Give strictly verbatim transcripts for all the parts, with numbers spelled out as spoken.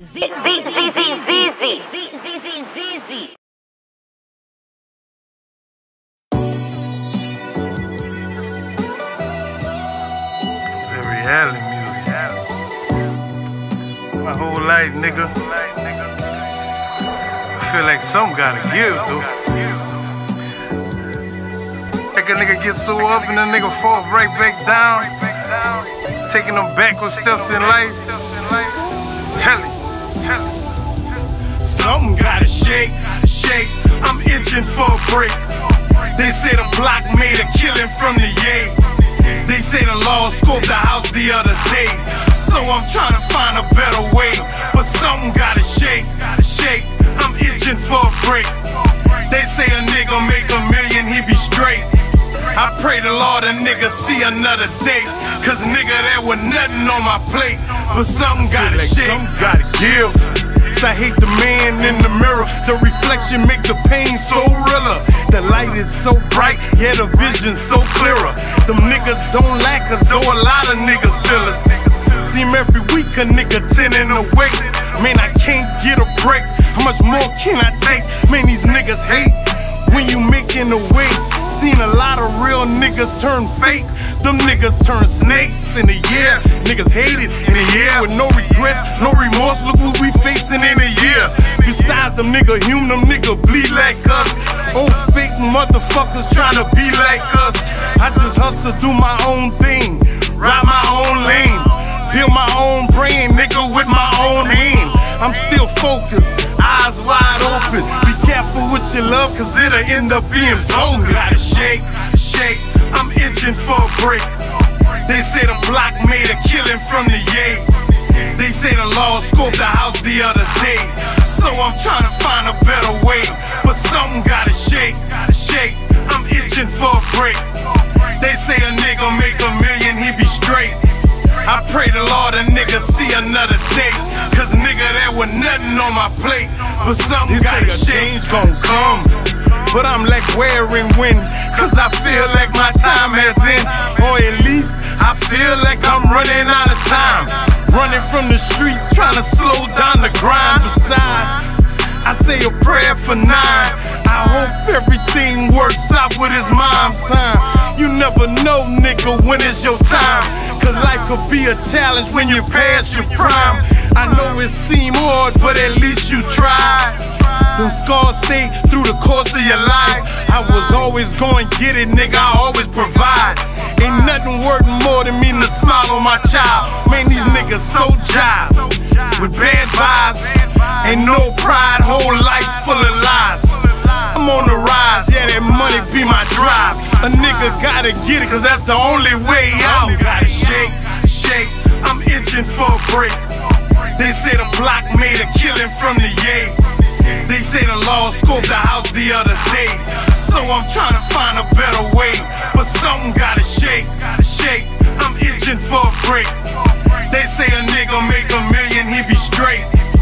Reality music. My whole life, nigga. I feel like something gotta give, though. Like a nigga get so up and a nigga fall right back down, taking them backward steps in life. Tell it, tell it. Something gotta shake, shake. I'm itching for a break. They say the block made a killing from the yay. They say the law scoped the house the other day. So I'm trying to find a better way. But something gotta shake, shake. I'm itching for a break. They say a nigga make a million, he be straight. I pray the Lord a nigga see another day. Cause nigga, there was nothing on my plate. But something gotta like shake, something gotta give. I hate the man in the mirror. The reflection make the pain so realer. The light is so bright, yeah, the vision so clearer. Them niggas don't lack us, though a lot of niggas feel us. Seem every week a nigga tending to wait. Man, I can't get a break. How much more can I take? Man, these niggas hate when you making a way. Seen a lot of real niggas turn fake. Them niggas turn snakes in a year. Niggas hate it in a year with no regrets, no remorse. Look what we facing in a year. Besides them nigga human, them nigga bleed like us. Old fake motherfuckers trying to be like us. I just hustle, do my own thing, ride my own lane, build my own brain, nigga, with my own hand. I'm still focused, eyes wide open. Be careful with your love, cause it'll end up being bogus. Gotta shake, shake. I'm itching for a break. They say the block made a killing from the yay. They say the law scoped the house the other day. So I'm trying to find a better way. But something gotta shake, shake. I'm itching for a break. They say a nigga make a million, he be straight. I pray the Lord a nigga see another day. Cause nigga, there was nothing on my plate. But something They gotta say a shake. change gon' come, But I'm like where and when. Cause I feel like my time has end. Or at least I feel like I'm running out of time. Running from the streets, trying to slow down the grind. Besides, I say a prayer for nine. I hope everything works out with his mom's time. You never know, nigga, when it's your time. Cause life could be a challenge when you pass your prime. I know it seem hard, but at least you tried. Them scars stay through the course of your life. I was always going get it, nigga, I always provide. Ain't nothing worth more than me to smile on my child. Man, these niggas so jive, with bad vibes, ain't no pride, whole life full of lies. I'm on the rise, yeah, that money be my drive. A nigga gotta get it, cause that's the only way out. Gotta shake, shake, I'm itching for a break. They say the block made a killing from the yay. They say the law scoped the house the other day. So I'm trying to find a better way. But something gotta shake, shake. I'm itching for a break. They say a nigga make a million, he be straight.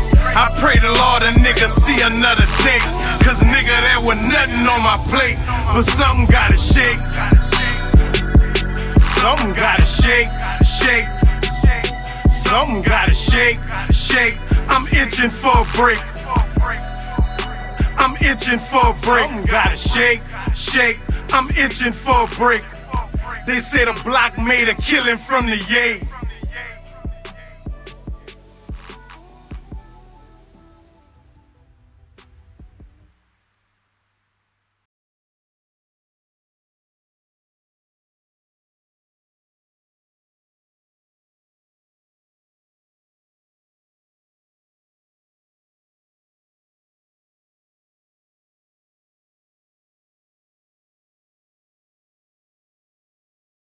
I pray the Lord a nigga see another day. Cause nigga, there was nothing on my plate. But something gotta shake. Something gotta shake, shake. Something gotta shake, shake. I'm itching for a break. I'm itching for a break. Something gotta shake, shake. I'm itching for a break. They say the block made a killing from the yay.